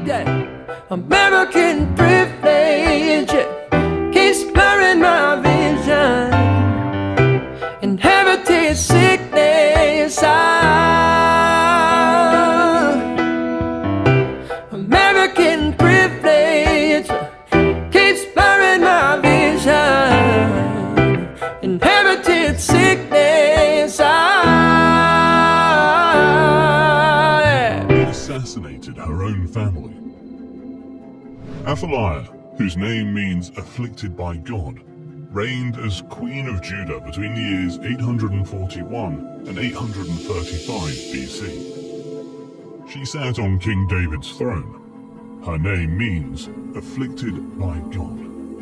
yeah. American privilege, yeah, keeps blurring my vision. Inherited sickness, American privilege keeps blurring my vision. Inherited sickness, assassinated her own family. Athaliah, whose name means afflicted by God, reigned as Queen of Judah between the years 841 and 835 BC. She sat on King David's throne. Her name means afflicted by God.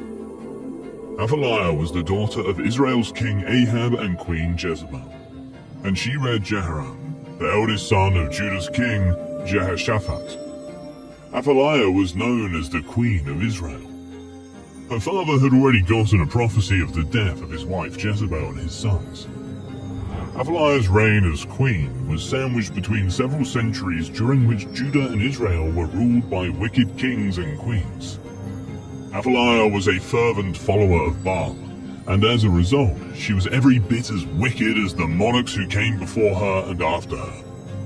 Athaliah was the daughter of Israel's king Ahab and Queen Jezebel, and she reared Jehoram, the eldest son of Judah's king Jehoshaphat. Athaliah was known as the Queen of Israel. Her father had already gotten a prophecy of the death of his wife Jezebel and his sons. Athaliah's reign as queen was sandwiched between several centuries during which Judah and Israel were ruled by wicked kings and queens. Athaliah was a fervent follower of Baal, and as a result, she was every bit as wicked as the monarchs who came before her and after her.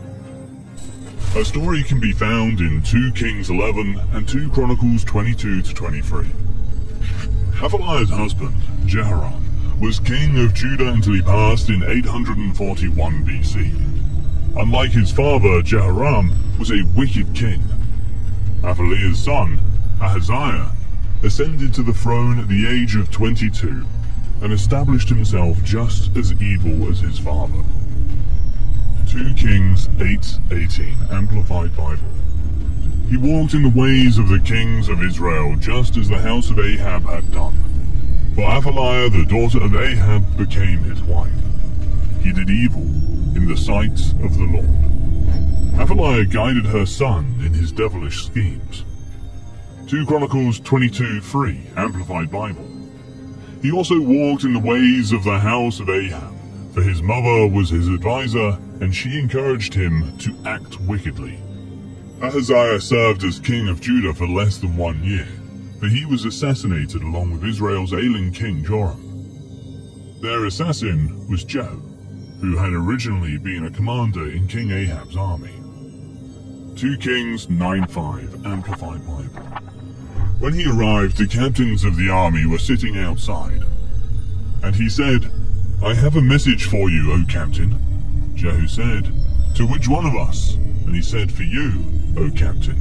Her story can be found in 2 Kings 11 and 2 Chronicles 22-23. Athaliah's husband, Jehoram, was king of Judah until he passed in 841 BC. Unlike his father, Jehoram was a wicked king. Athaliah's son, Ahaziah, ascended to the throne at the age of 22 and established himself just as evil as his father. 2 Kings 8:18 Amplified Bible. He walked in the ways of the kings of Israel, just as the house of Ahab had done. For Athaliah, the daughter of Ahab, became his wife. He did evil in the sight of the Lord. Athaliah guided her son in his devilish schemes. 2 Chronicles 22:3 Amplified Bible. He also walked in the ways of the house of Ahab, for his mother was his advisor, and she encouraged him to act wickedly. Ahaziah served as king of Judah for less than 1 year, for he was assassinated along with Israel's ailing king Joram. Their assassin was Jehu, who had originally been a commander in King Ahab's army. 2 Kings 9:5 Amplified Bible. When he arrived, the captains of the army were sitting outside, and he said, "I have a message for you, O captain." Jehu said, "To which one of us?" And he said, "For you, O captain."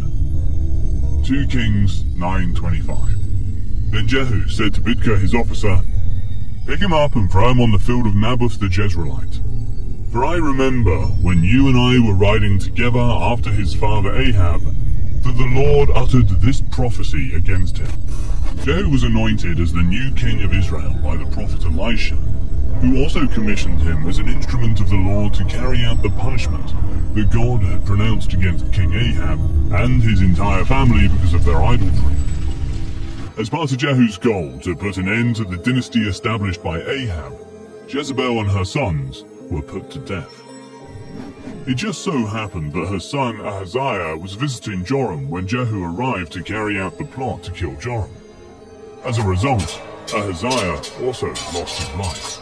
2 Kings 9:25. Then Jehu said to Bidkar his officer, "Pick him up and throw him on the field of Naboth the Jezreelite. For I remember when you and I were riding together after his father Ahab, that the Lord uttered this prophecy against him." Jehu was anointed as the new king of Israel by the prophet Elisha, who also commissioned him as an instrument of the Lord to carry out the punishment that God had pronounced against King Ahab and his entire family because of their idolatry. As part of Jehu's goal to put an end to the dynasty established by Ahab, Jezebel and her sons were put to death. It just so happened that her son Ahaziah was visiting Joram when Jehu arrived to carry out the plot to kill Joram. As a result, Ahaziah also lost his life.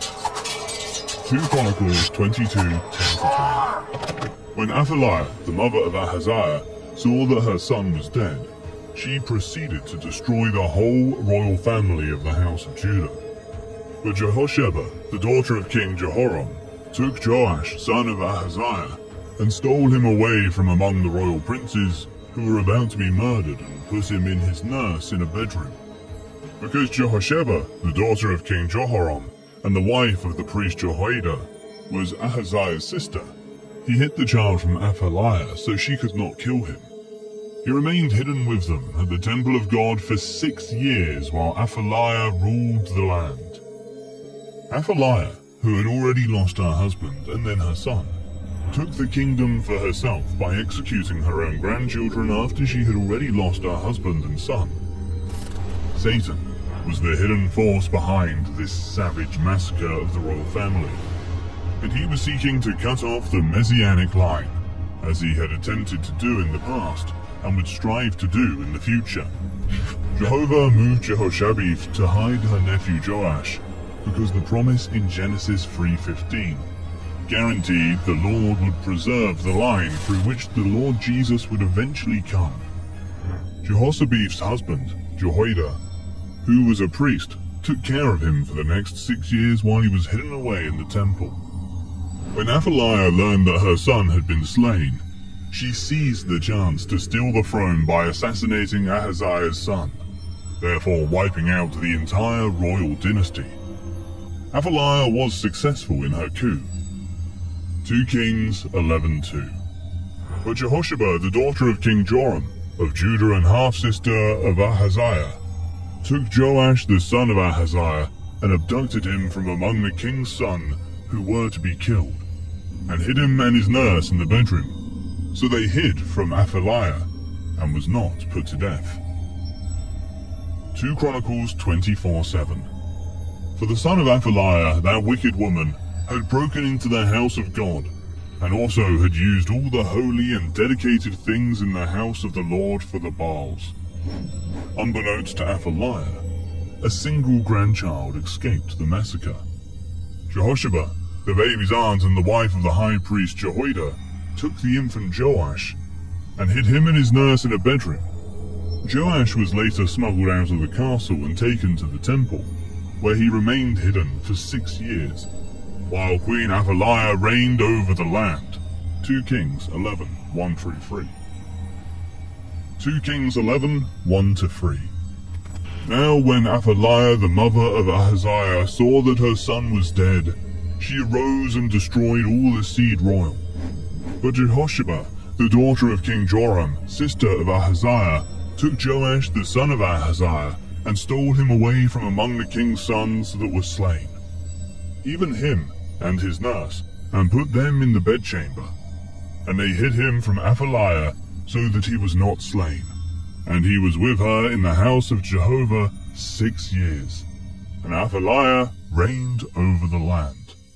2 Chronicles 22:10-20. When Athaliah, the mother of Ahaziah, saw that her son was dead, she proceeded to destroy the whole royal family of the house of Judah. But Jehosheba, the daughter of King Jehoram, took Joash, son of Ahaziah, and stole him away from among the royal princes who were about to be murdered and put him in his nurse in a bedroom. Because Jehosheba, the daughter of King Jehoram, and the wife of the priest Jehoiada, was Ahaziah's sister, he hid the child from Athaliah so she could not kill him. He remained hidden with them at the temple of God for 6 years while Athaliah ruled the land. Athaliah, who had already lost her husband and then her son, took the kingdom for herself by executing her own grandchildren after she had already lost her husband and son. Satan was the hidden force behind this savage massacre of the royal family, and he was seeking to cut off the messianic line, as he had attempted to do in the past, and would strive to do in the future. Jehovah moved Jehoshabeth to hide her nephew Joash because the promise in Genesis 3:15 guaranteed the Lord would preserve the line through which the Lord Jesus would eventually come. Jehoshabeth's husband, Jehoiada, who was a priest, took care of him for the next 6 years while he was hidden away in the temple. When Athaliah learned that her son had been slain, she seized the chance to steal the throne by assassinating Ahaziah's son, therefore wiping out the entire royal dynasty. Athaliah was successful in her coup. 2 Kings 11:2. But Jehosheba, the daughter of King Joram of Judah and half-sister of Ahaziah, took Joash the son of Ahaziah and abducted him from among the king's sons who were to be killed, and hid him and his nurse in the bedroom. So they hid from Athaliah and was not put to death. 2 Chronicles 24:7. For the son of Athaliah, that wicked woman, had broken into the house of God, and also had used all the holy and dedicated things in the house of the Lord for the Baals. Unbeknownst to Athaliah, a single grandchild escaped the massacre. Jehosheba, the baby's aunt and the wife of the high priest Jehoiada, took the infant Joash and hid him and his nurse in a bedroom. Joash was later smuggled out of the castle and taken to the temple, where he remained hidden for 6 years, while Queen Athaliah reigned over the land. 2 Kings 11:1-3. 2 Kings 11:1-3. Now when Athaliah the mother of Ahaziah saw that her son was dead, she arose and destroyed all the seed royal. But Jehosheba, the daughter of King Joram, sister of Ahaziah, took Joash the son of Ahaziah and stole him away from among the king's sons that were slain, even him and his nurse, and put them in the bedchamber. And they hid him from Athaliah so that he was not slain. And he was with her in the house of Jehovah 6 years. And Athaliah reigned over the land.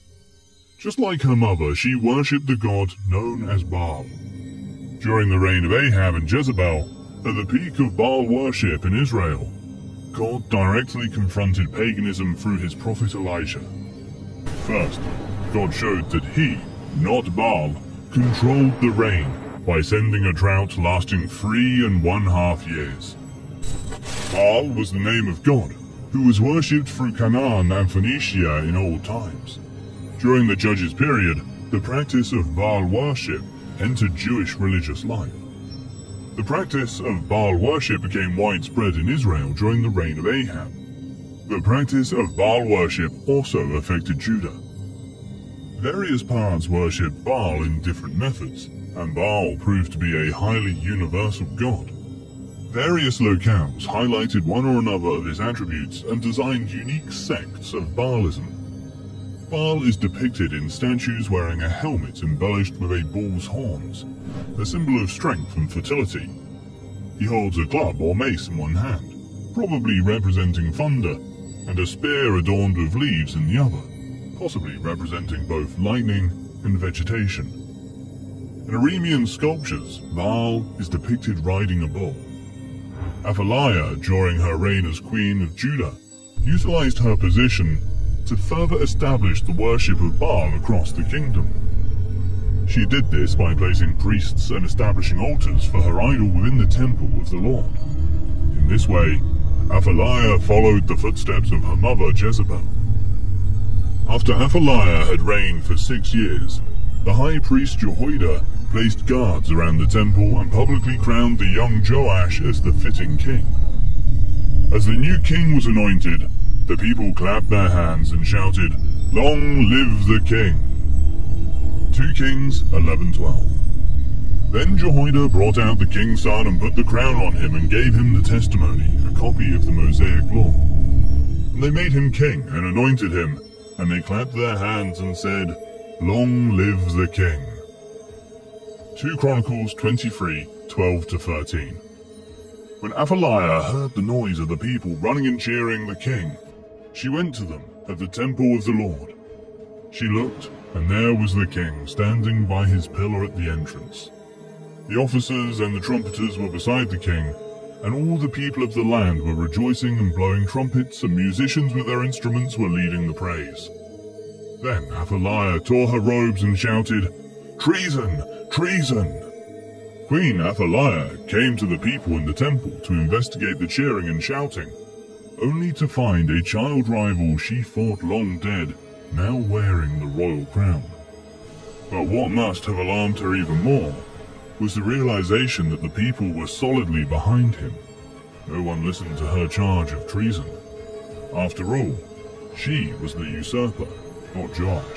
Just like her mother, she worshipped the god known as Baal. During the reign of Ahab and Jezebel, at the peak of Baal worship in Israel, God directly confronted paganism through his prophet Elijah. First, God showed that he, not Baal, controlled the rain by sending a drought lasting 3½ years. Baal was the name of God, who was worshipped through Canaan and Phoenicia in old times. During the Judges period, the practice of Baal worship entered Jewish religious life. The practice of Baal worship became widespread in Israel during the reign of Ahab. The practice of Baal worship also affected Judah. Various parts worshipped Baal in different methods, and Baal proved to be a highly universal god. Various locales highlighted one or another of his attributes and designed unique sects of Baalism. Baal is depicted in statues wearing a helmet embellished with a bull's horns, a symbol of strength and fertility. He holds a club or mace in one hand, probably representing thunder, and a spear adorned with leaves in the other, possibly representing both lightning and vegetation. In Aramean sculptures, Baal is depicted riding a bull. Athaliah, during her reign as Queen of Judah, utilized her position to further establish the worship of Baal across the kingdom. She did this by placing priests and establishing altars for her idol within the temple of the Lord. In this way, Athaliah followed the footsteps of her mother Jezebel. After Athaliah had reigned for 6 years, the high priest Jehoiada placed guards around the temple and publicly crowned the young Joash as the fitting king. As the new king was anointed, the people clapped their hands and shouted, "Long live the king!" 2 Kings 11:12. Then Jehoiada brought out the king's son and put the crown on him and gave him the testimony, a copy of the Mosaic law. And they made him king and anointed him, and they clapped their hands and said, "Long live the king." 2 Chronicles 23:12-13. When Athaliah heard the noise of the people running and cheering the king, she went to them at the temple of the Lord. She looked, and there was the king standing by his pillar at the entrance. The officers and the trumpeters were beside the king, and all the people of the land were rejoicing and blowing trumpets, and musicians with their instruments were leading the praise. Then Athaliah tore her robes and shouted, "Treason! Treason!" Queen Athaliah came to the people in the temple to investigate the cheering and shouting, only to find a child rival she thought long dead now wearing the royal crown. But what must have alarmed her even more was the realization that the people were solidly behind him. No one listened to her charge of treason. After all, she was the usurper, not Joash.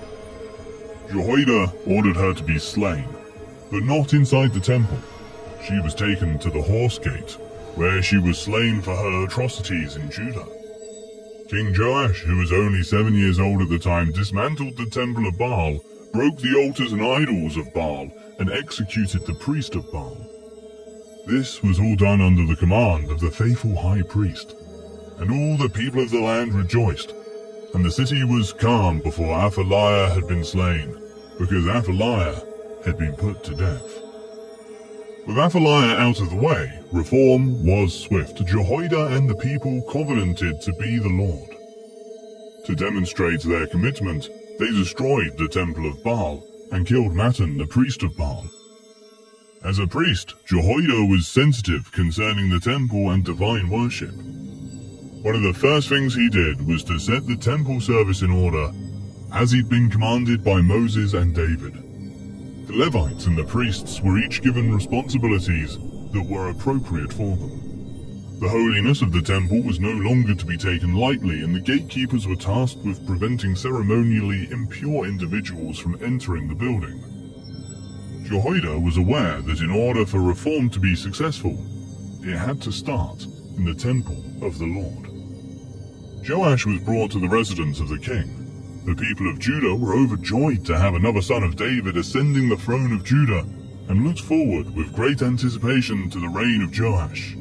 Jehoiada ordered her to be slain, but not inside the temple. She was taken to the horse gate, where she was slain for her atrocities in Judah. King Joash, who was only 7 years old at the time, dismantled the temple of Baal, broke the altars and idols of Baal, and executed the priest of Baal. This was all done under the command of the faithful high priest, and all the people of the land rejoiced, and the city was calm before Athaliah had been slain, because Athaliah had been put to death. With Athaliah out of the way, reform was swift. Jehoiada and the people covenanted to be the Lord. To demonstrate their commitment, they destroyed the temple of Baal and killed Mattan, the priest of Baal. As a priest, Jehoiada was sensitive concerning the temple and divine worship. One of the first things he did was to set the temple service in order, as he'd been commanded by Moses and David. The Levites and the priests were each given responsibilities that were appropriate for them. The holiness of the temple was no longer to be taken lightly, and the gatekeepers were tasked with preventing ceremonially impure individuals from entering the building. Jehoiada was aware that in order for reform to be successful, it had to start in the temple of the Lord. Joash was brought to the residence of the king. The people of Judah were overjoyed to have another son of David ascending the throne of Judah, and looked forward with great anticipation to the reign of Joash.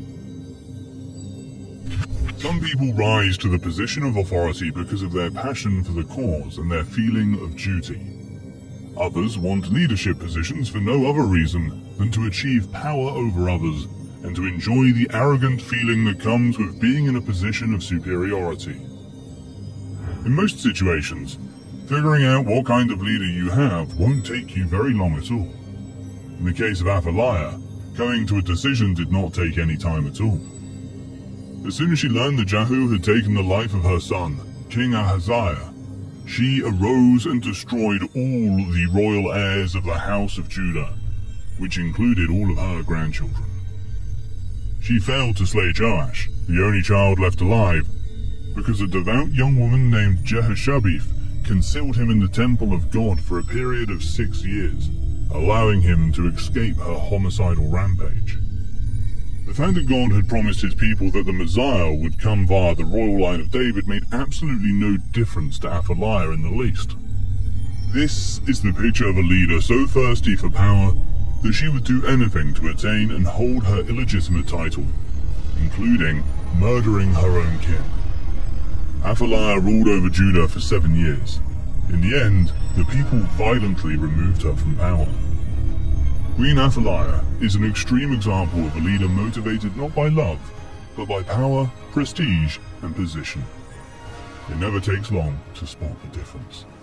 Some people rise to the position of authority because of their passion for the cause and their feeling of duty. Others want leadership positions for no other reason than to achieve power over others and to enjoy the arrogant feeling that comes with being in a position of superiority. In most situations, figuring out what kind of leader you have won't take you very long at all. In the case of Athaliah, coming to a decision did not take any time at all. As soon as she learned that Jehu had taken the life of her son, King Ahaziah, she arose and destroyed all the royal heirs of the house of Judah, which included all of her grandchildren. She failed to slay Joash, the only child left alive, because a devout young woman named Jehoshabeth concealed him in the temple of God for a period of 6 years, allowing him to escape her homicidal rampage. The fact that God had promised his people that the Messiah would come via the royal line of David made absolutely no difference to Athaliah in the least. This is the picture of a leader so thirsty for power that she would do anything to attain and hold her illegitimate title, including murdering her own kin. Athaliah ruled over Judah for 7 years. In the end, the people violently removed her from power. Queen Athaliah is an extreme example of a leader motivated not by love, but by power, prestige, and position. It never takes long to spot the difference.